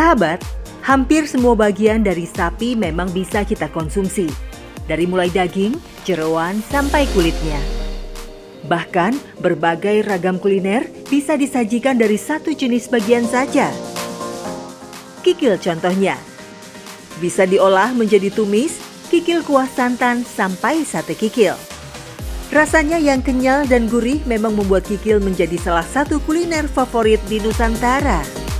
Sahabat, hampir semua bagian dari sapi memang bisa kita konsumsi. Dari mulai daging, jeroan, sampai kulitnya. Bahkan, berbagai ragam kuliner bisa disajikan dari satu jenis bagian saja. Kikil contohnya. Bisa diolah menjadi tumis, kikil kuah santan, sampai sate kikil. Rasanya yang kenyal dan gurih memang membuat kikil menjadi salah satu kuliner favorit di Nusantara.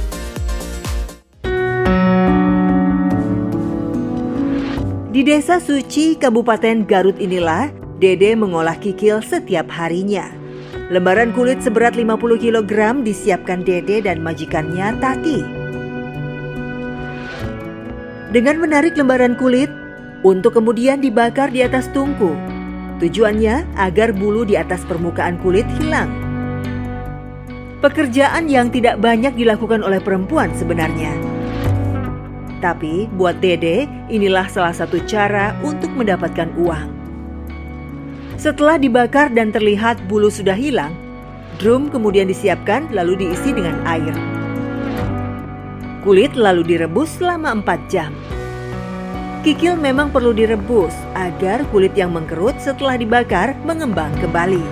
Di Desa Suci, Kabupaten Garut inilah, Dede mengolah kikil setiap harinya. Lembaran kulit seberat 50 kg disiapkan Dede dan majikannya Tati. Dengan menarik lembaran kulit, untuk kemudian dibakar di atas tungku. Tujuannya agar bulu di atas permukaan kulit hilang. Pekerjaan yang tidak banyak dilakukan oleh perempuan sebenarnya. Tapi buat Dede, inilah salah satu cara untuk mendapatkan uang. Setelah dibakar dan terlihat bulu sudah hilang, drum kemudian disiapkan lalu diisi dengan air. Kulit lalu direbus selama 4 jam. Kikil memang perlu direbus agar kulit yang mengkerut setelah dibakar mengembang kembali.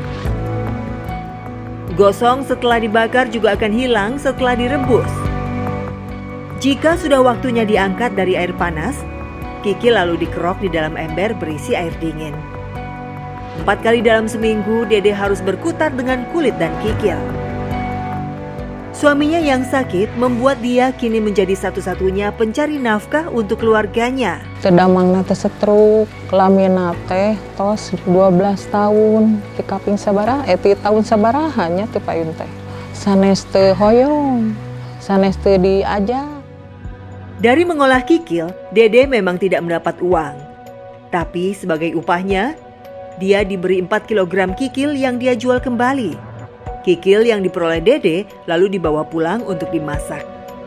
Gosong setelah dibakar juga akan hilang setelah direbus. Jika sudah waktunya diangkat dari air panas, kikil lalu dikerok di dalam ember berisi air dingin. 4 kali dalam seminggu, Dede harus berkutat dengan kulit dan kikil. Suaminya yang sakit membuat dia kini menjadi satu-satunya pencari nafkah untuk keluarganya. Tedamangna teh stroke, kelamina teh tos 12 tahun. Di kaping sabaraha, ti tahun sabaraha nya teu payun teh. Sanes teu hoyong, sanes teu diajak. Dari mengolah kikil, Dede memang tidak mendapat uang. Tapi sebagai upahnya, dia diberi 4 kg kikil yang dia jual kembali. Kikil yang diperoleh Dede lalu dibawa pulang untuk dimasak.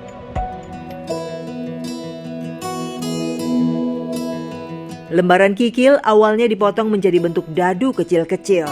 Lembaran kikil awalnya dipotong menjadi bentuk dadu kecil-kecil.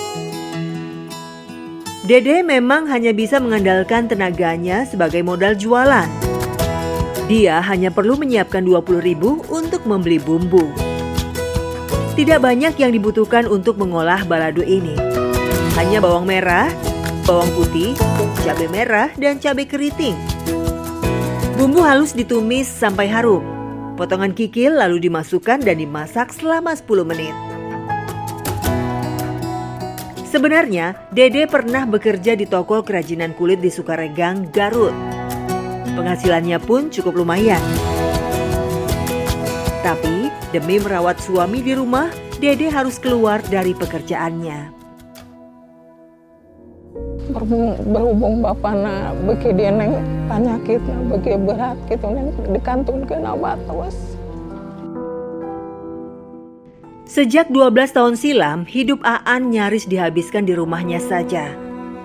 Dede memang hanya bisa mengandalkan tenaganya sebagai modal jualan. Dia hanya perlu menyiapkan 20.000 untuk membeli bumbu. Tidak banyak yang dibutuhkan untuk mengolah balado ini. Hanya bawang merah, bawang putih, cabai merah, dan cabai keriting. Bumbu halus ditumis sampai harum. Potongan kikil lalu dimasukkan dan dimasak selama 10 menit. Sebenarnya, Dede pernah bekerja di toko kerajinan kulit di Sukaregang, Garut. Penghasilannya pun cukup lumayan. Tapi, demi merawat suami di rumah, Dede harus keluar dari pekerjaannya. Berhubung bapana beki dia neng penyakitnya beki berat gitu neng dikantungkeun obat terus. Sejak 12 tahun silam, hidup Aan nyaris dihabiskan di rumahnya saja.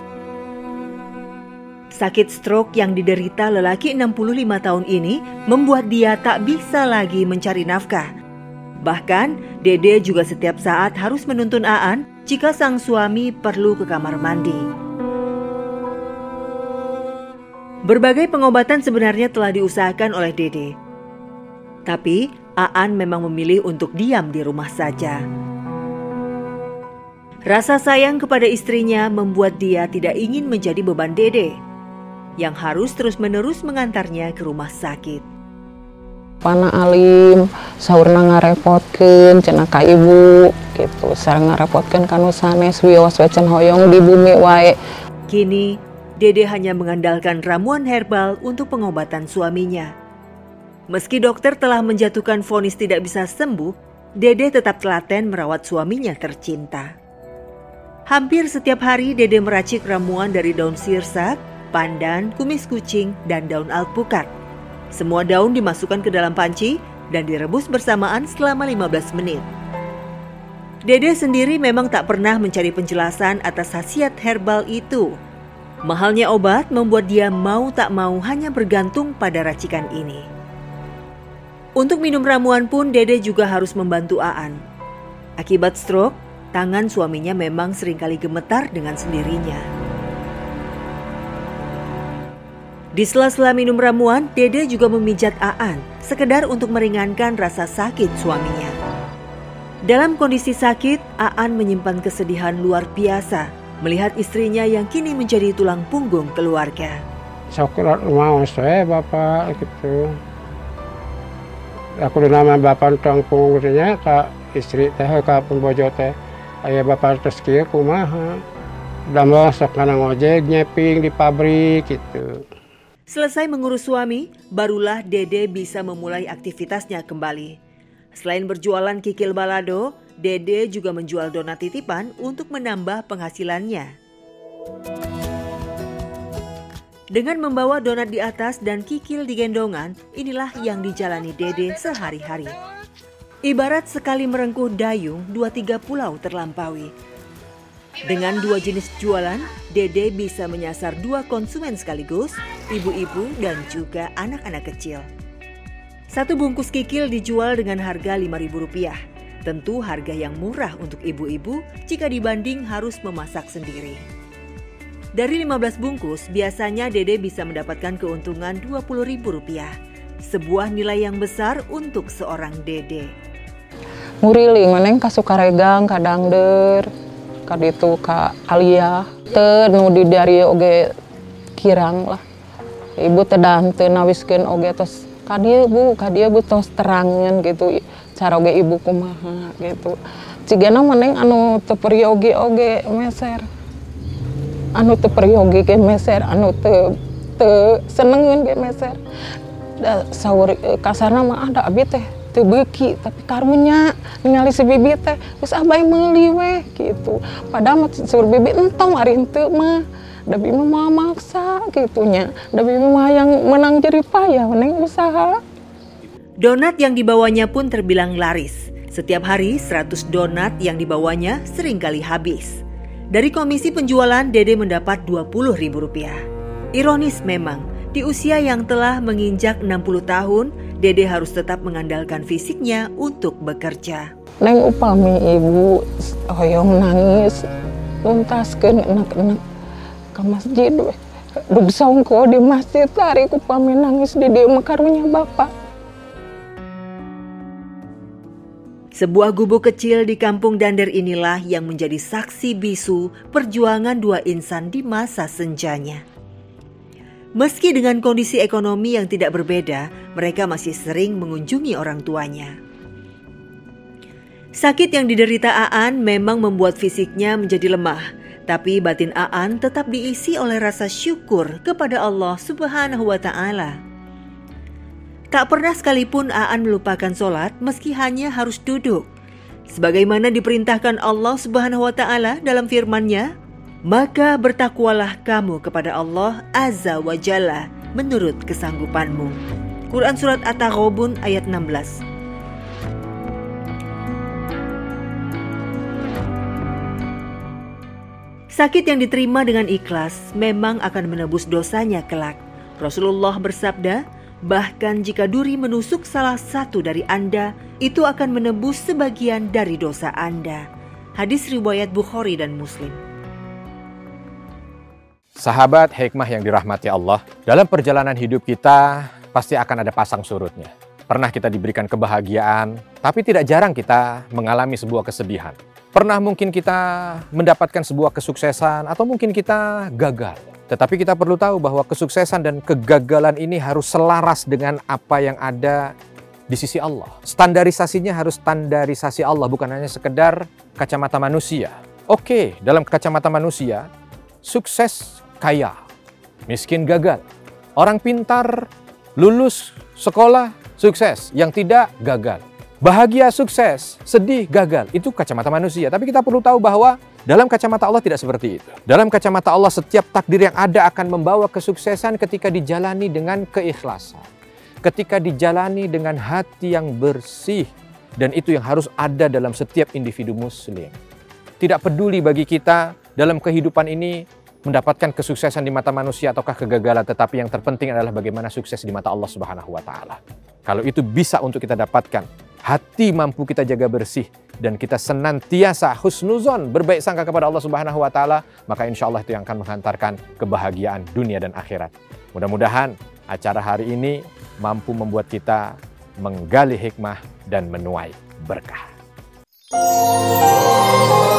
Sakit stroke yang diderita lelaki 65 tahun ini membuat dia tak bisa lagi mencari nafkah. Bahkan, Dede juga setiap saat harus menuntun Aan jika sang suami perlu ke kamar mandi. Berbagai pengobatan sebenarnya telah diusahakan oleh Dede. Tapi, Aan memang memilih untuk diam di rumah saja. Rasa sayang kepada istrinya membuat dia tidak ingin menjadi beban Dede, yang harus terus-menerus mengantarnya ke rumah sakit. Pana alim, saurna ngarepotkeun cenah ka ibu gitu, sareng ngarepotkeun kanu sanes wios wecen hoyong di bumi wae. Kini, Dede hanya mengandalkan ramuan herbal untuk pengobatan suaminya. Meski dokter telah menjatuhkan vonis tidak bisa sembuh, Dede tetap telaten merawat suaminya tercinta. Hampir setiap hari Dede meracik ramuan dari daun sirsak, pandan, kumis kucing, dan daun alpukat. Semua daun dimasukkan ke dalam panci dan direbus bersamaan selama 15 menit. Dede sendiri memang tak pernah mencari penjelasan atas khasiat herbal itu. Mahalnya obat membuat dia mau tak mau hanya bergantung pada racikan ini. Untuk minum ramuan pun Dede juga harus membantu Aan. Akibat stroke, tangan suaminya memang seringkali gemetar dengan sendirinya. Di sela-sela minum ramuan, Dede juga memijat Aan, sekedar untuk meringankan rasa sakit suaminya. Dalam kondisi sakit, Aan menyimpan kesedihan luar biasa melihat istrinya yang kini menjadi tulang punggung keluarga. Sakurat mau saya bapak gitu. Aku nama bapak tulang punggungnya ke istri teh ke pembojo teh. Ayah bapak terus kia kumaha. Udah masuk karena ngojek nyeping di pabrik gitu. Selesai mengurus suami, barulah Dede bisa memulai aktivitasnya kembali. Selain berjualan kikil balado, Dede juga menjual donat titipan untuk menambah penghasilannya. Dengan membawa donat di atas dan kikil di gendongan, inilah yang dijalani Dede sehari-hari. Ibarat sekali merengkuh dayung, 2-3 pulau terlampaui. Dengan 2 jenis jualan, Dede bisa menyasar 2 konsumen sekaligus, ibu-ibu dan juga anak-anak kecil. 1 bungkus kikil dijual dengan harga Rp5.000. Tentu harga yang murah untuk ibu-ibu jika dibanding harus memasak sendiri. Dari 15 bungkus, biasanya Dede bisa mendapatkan keuntungan Rp20.000. Sebuah nilai yang besar untuk seorang Dede. Nguriling maneng ka Sukaregang kadang der. Kaditu ka Alia teu nu di dari oge kirang lah. Ibu teh dan teu nawiskeun oge tos ka dieu Bu tos terangeun gitu cara oge ibu kumaha gitu. Cigana maneng anu teu periogi oge meser. Anu teu periogi ge meser, anu teu senengeun ge meser. Da saur kasarna mah ada abi teh teu beuki tapi karunya ningali si bibi teh geus abay meuli we gitu. Padahal saur bibi entong ari henteu mah. Da bibi mah maksa gitunya. Da bibi mah yang menang jerih payah meneng usaha. Donat yang dibawanya pun terbilang laris. Setiap hari 100 donat yang dibawanya seringkali habis. Dari komisi penjualan, Dede mendapat Rp20.000. Ironis memang, di usia yang telah menginjak 60 tahun, Dede harus tetap mengandalkan fisiknya untuk bekerja. Neng upami ibu hoyong nangis, luntaskeun anak-anak ke masjid we. Dug songko di masjid tarik upami nangis di dieu mah karunya bapak. Sebuah gubuk kecil di kampung Dander inilah yang menjadi saksi bisu perjuangan 2 insan di masa senjanya. Meski dengan kondisi ekonomi yang tidak berbeda, mereka masih sering mengunjungi orang tuanya. Sakit yang diderita Aan memang membuat fisiknya menjadi lemah, tapi batin Aan tetap diisi oleh rasa syukur kepada Allah Subhanahu wa Ta'ala. Tak pernah sekalipun Aan melupakan sholat meski hanya harus duduk. Sebagaimana diperintahkan Allah Subhanahu wa Ta'ala dalam firman-Nya, maka bertakwalah kamu kepada Allah Azza wa Jalla menurut kesanggupanmu. Quran Surat At-Taghabun ayat 16. Sakit yang diterima dengan ikhlas memang akan menebus dosanya kelak. Rasulullah bersabda, bahkan jika duri menusuk salah satu dari Anda, itu akan menebus sebagian dari dosa Anda. Hadis riwayat Bukhari dan Muslim. Sahabat hikmah yang dirahmati Allah, dalam perjalanan hidup kita pasti akan ada pasang surutnya. Pernah kita diberikan kebahagiaan, tapi tidak jarang kita mengalami sebuah kesedihan. Pernah mungkin kita mendapatkan sebuah kesuksesan atau mungkin kita gagal. Tetapi kita perlu tahu bahwa kesuksesan dan kegagalan ini harus selaras dengan apa yang ada di sisi Allah. Standarisasinya harus standarisasi Allah, bukan hanya sekedar kacamata manusia. Oke, dalam kacamata manusia, sukses kaya, miskin gagal. Orang pintar, lulus sekolah, sukses. Yang tidak, gagal. Bahagia, sukses. Sedih, gagal. Itu kacamata manusia. Tapi kita perlu tahu bahwa dalam kacamata Allah tidak seperti itu. Dalam kacamata Allah, setiap takdir yang ada akan membawa kesuksesan ketika dijalani dengan keikhlasan. Ketika dijalani dengan hati yang bersih. Dan itu yang harus ada dalam setiap individu muslim. Tidak peduli bagi kita dalam kehidupan ini mendapatkan kesuksesan di mata manusia ataukah kegagalan, tetapi yang terpenting adalah bagaimana sukses di mata Allah Subhanahu wa Ta'ala. Kalau itu bisa untuk kita dapatkan, hati mampu kita jaga bersih dan kita senantiasa husnuzon, berbaik sangka kepada Allah Subhanahu wa Ta'ala, maka insya Allah itu yang akan menghantarkan kebahagiaan dunia dan akhirat. Mudah-mudahan acara hari ini mampu membuat kita menggali hikmah dan menuai berkah.